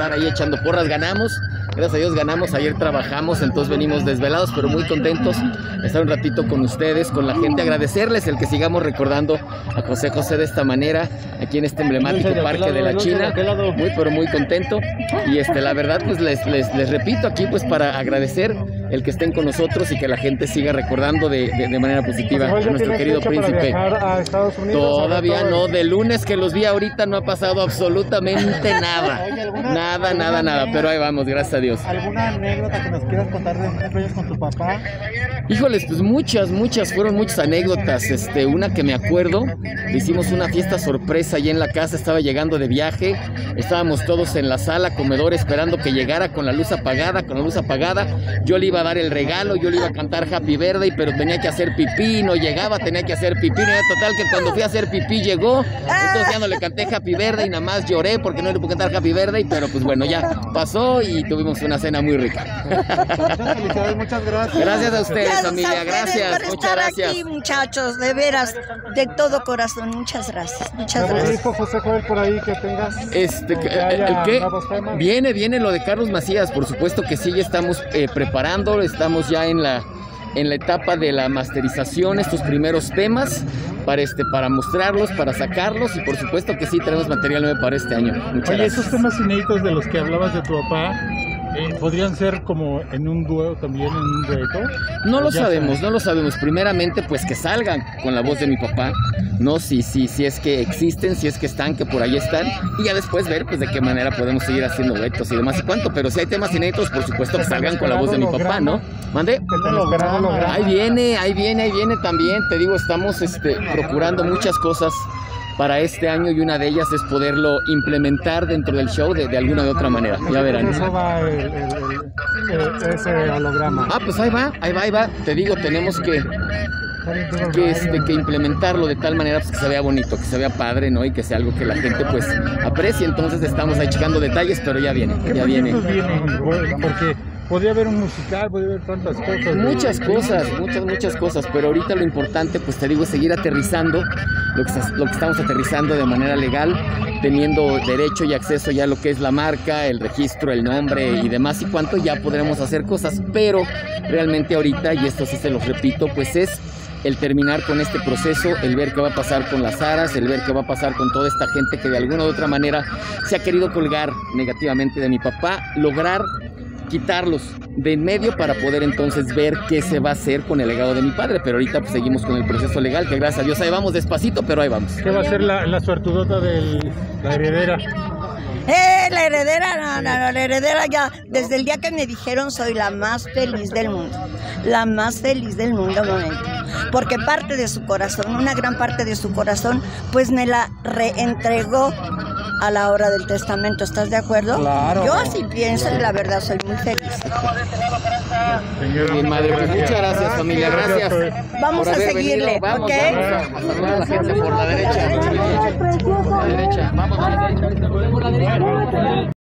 estar ahí echando porras. Ganamos, gracias a Dios ganamos, ayer trabajamos, entonces venimos desvelados, pero muy contentos de estar un ratito con ustedes, con la gente, agradecerles el que sigamos recordando a José José de esta manera, aquí en este emblemático Parque de la China, muy pero muy contento, y la verdad pues les repito aquí pues para agradecer el que estén con nosotros y que la gente siga recordando de manera positiva a nuestro querido príncipe. A Estados Unidos, todavía no, de lunes que los vi ahorita no ha pasado absolutamente nada. Nada, pero ahí vamos, gracias a Dios. ¿Alguna anécdota que nos quieras contar de cumpleaños con tu papá? Híjoles, pues fueron muchas anécdotas. Una que me acuerdo, hicimos una fiesta sorpresa allí en la casa, estaba llegando de viaje, estábamos todos en la sala, comedor, esperando que llegara con la luz apagada, yo le iba a dar el regalo, yo le iba a cantar Happy Birthday, pero tenía que hacer pipí, no llegaba, tenía que hacer pipí, no era total que cuando fui a hacer pipí llegó, entonces ya no le canté Happy Birthday, nada más lloré porque no le pude cantar Happy Birthday, pero pues bueno, ya pasó y tuvimos una cena muy rica. Muchas felicidades, muchas gracias. Gracias a ustedes, familia, gracias, muchas gracias. Aquí, muchachos, de veras, de todo corazón, muchas gracias, muchas gracias. Dijo José Joel por ahí que tengas ¿el qué? Viene lo de Carlos Macías, por supuesto que sí, ya estamos preparando, estamos ya en la etapa de la masterización, estos primeros temas para mostrarlos, para sacarlos, y por supuesto que sí tenemos material nuevo para este año. Muchas gracias. Esos temas inéditos de los que hablabas de tu papá, ¿podrían ser como en un dúo también, en un dueto? No lo sabemos. Primeramente, pues que salgan con la voz de mi papá, ¿no? Si es que existen, si es que están, que por ahí están, y ya después ver, pues de qué manera podemos seguir haciendo duetos y demás y cuánto, pero si hay temas inéditos, por supuesto que salgan con la voz de mi papá, ¿no? ¿Mande? Ahí viene también, te digo, estamos procurando muchas cosas para este año, y una de ellas es poderlo implementar dentro del show de alguna de otra manera. Ya verán. ¿Eso va ese holograma? Pues ahí va. Te digo, tenemos que implementarlo de tal manera pues, que se vea bonito, que se vea padre, ¿no? Y que sea algo que la gente pues aprecie. Entonces estamos ahí checando detalles, pero ya viene. Porque podría haber un musical, podría haber tantas cosas. Muchas cosas, pero ahorita lo importante, pues te digo, es seguir aterrizando lo que estamos aterrizando de manera legal, teniendo derecho y acceso ya a lo que es la marca, el registro, el nombre y demás y cuánto, ya podremos hacer cosas, pero realmente ahorita, y esto sí se los repito, pues es el terminar con este proceso, el ver qué va a pasar con las aras, el ver qué va a pasar con toda esta gente que de alguna u otra manera se ha querido colgar negativamente de mi papá, lograr quitarlos de en medio para poder entonces ver qué se va a hacer con el legado de mi padre, pero ahorita pues seguimos con el proceso legal, que gracias a Dios ahí vamos despacito, pero ahí vamos. ¿Qué va a ser la suertudota de la heredera? La heredera, no, la heredera ya, desde el día que me dijeron soy la más feliz del mundo, porque parte de su corazón, una gran parte de su corazón, pues me la reentregó a la hora del testamento, ¿estás de acuerdo? Claro. Yo así pienso y la verdad soy muy feliz. Mi madre, pues muchas gracias, familia, gracias. Vamos a seguirle, vamos, ¿ok? Vamos a saludar a la gente por la derecha. Vamos a la derecha.